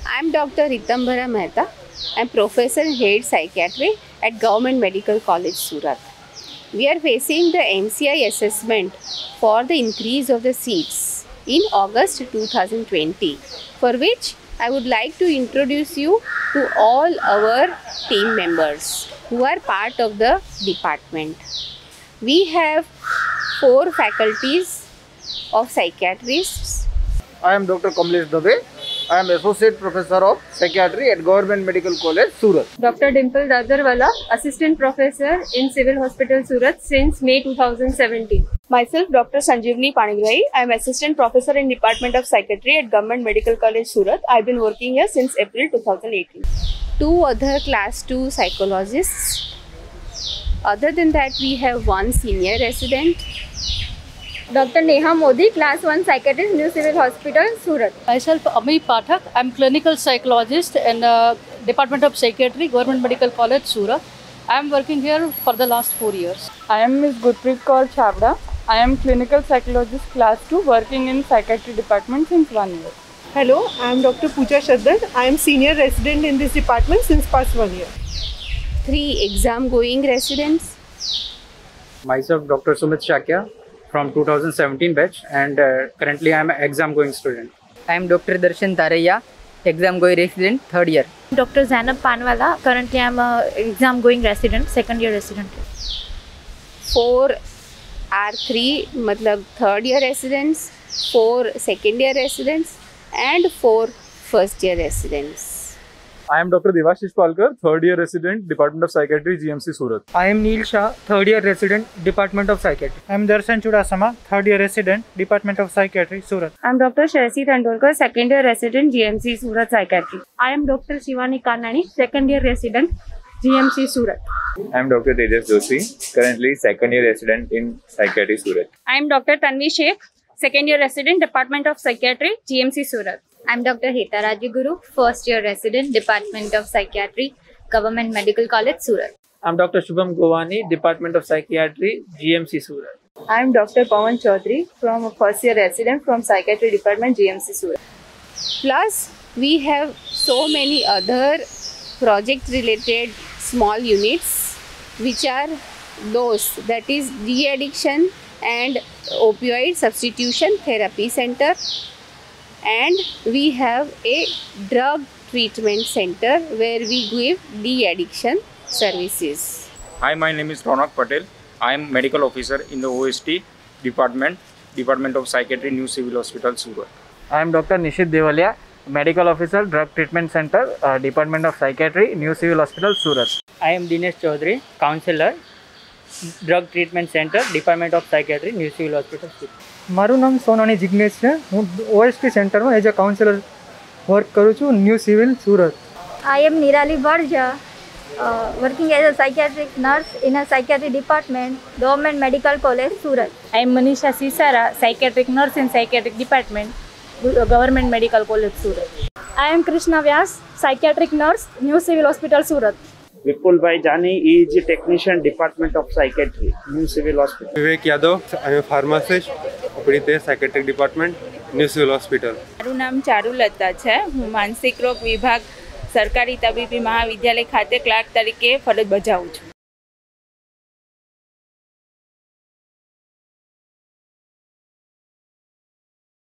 I'm Dr. Ritambara Mehta. I'm Professor and Head Psychiatry at Government Medical College, Surat. We are facing the MCI assessment for the increase of the seats in August 2020, for which I would like to introduce you to all our team members who are part of the department. We have 4 faculties of psychiatrists. I am Dr. Kamlesh Dave. I am Associate Professor of Psychiatry at Government Medical College, Surat. Dr. Dimple Dadarwala, Assistant Professor in Civil Hospital, Surat since May 2017. Myself, Dr. Sanjeevani Panigrahi. I am Assistant Professor in Department of Psychiatry at Government Medical College, Surat. I have been working here since April 2018. 2 other class 2 psychologists. Other than that, we have 1 senior resident. Dr. Neha Modi, Class 1 Psychiatrist, New Civil Hospital, Surat. Myself, Ami Pathak. I am Clinical Psychologist in Department of Psychiatry, Government Medical College, Surat. I am working here for the last 4 years. I am Ms. Gurpreet Kaur Chavda. I am Clinical Psychologist, Class 2, working in Psychiatry Department since 1 year. Hello, I am Dr. Pooja Shaddan. I am Senior Resident in this department since past 1 year. 3 exam-going residents. Myself, Dr. Sumit Shakya from 2017 batch, and currently I am an exam-going student. I am Dr. Darshan Taraiya, exam-going resident, 3rd year. Dr. Zainab Panwala, currently I am an exam-going resident, 2nd year resident. 4 are 3, matlab 3rd year residents, 4 2nd year residents, and 4 1st year residents. I am Dr. Devashish Palkar, 3rd year resident, Department of Psychiatry, GMC Surat. I am Neil Shah, 3rd year resident, Department of Psychiatry. I am Darshan Chudasama, 3rd year resident, Department of Psychiatry, Surat. I am Dr. Sharasi Tandolkar, 2nd year resident, GMC Surat Psychiatry. I am Dr. Shivani Kanani, 2nd year resident, GMC Surat. I am Dr. Tejas Joshi, currently 2nd year resident in Psychiatry, Surat. I am Dr. Tanvi Sheikh, 2nd year resident, Department of Psychiatry, GMC Surat. I am Dr. Heta Rajaguru, 1st year resident, Department of Psychiatry, Government Medical College, Surat. I am Dr. Shubham Govani, Department of Psychiatry, GMC Surat. I am Dr. Pawan Chaudhary, from 1st year resident from Psychiatry Department, GMC Surat. Plus, we have so many other project-related small units, which are those, that is de-addiction and opioid substitution therapy center, and we have a drug treatment center where we give de-addiction services. Hi, my name is Ronak Patel. I am medical officer in the OST department, Department of Psychiatry, New Civil Hospital, Surat. I am Dr. Nishit Devalia, Medical Officer, Drug Treatment Center, Department of Psychiatry, New Civil Hospital, Surat. I am Dinesh Chaudhary, Counselor, Drug Treatment Center, Department of Psychiatry, New Civil Hospital, Surat. મારું નામ સોનાની જિગ્નેશ છે. હું OST સેન્ટરમાં as a counsellor work કરું છું, new civil Surat. I am Nirali Barja, working as a psychiatric nurse in a psychiatry department, Government Medical College, Surat. I am Manisha Sisara, psychiatric nurse in psychiatric department, Government Medical College, Surat. I am Krishna Vyas, psychiatric nurse, New Civil Hospital, Surat. Vipul Bhai Jani is a technician, Department of Psychiatry, New Civil Hospital. Vivek Yadav, I am a pharmacist, operating Psychiatric Department, New Civil Hospital. મારું નામ ચારુલતા છે. હું માનસિક રોગ વિભાગ સરકારી તબીબી મહાવિદ્યાલય ખાતે ક્લાર્ક તરીકે ફરજ બજાવું છું.